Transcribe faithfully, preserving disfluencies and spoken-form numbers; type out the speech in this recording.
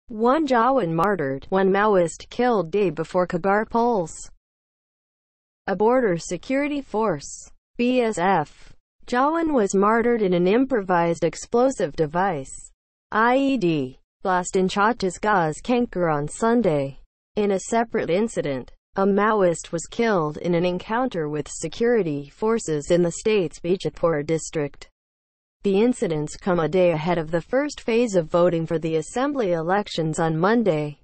One Jawan martyred, one Maoist killed day before Kanker polls. A border security force, B S F, Jawan was martyred in an improvised explosive device, I E D, blast in Chhattisgarhs Kanker on Sunday. In a separate incident, a Maoist was killed in an encounter with security forces in the state's Bijapur district. The incidents come a day ahead of the first phase of voting for the assembly elections on Monday.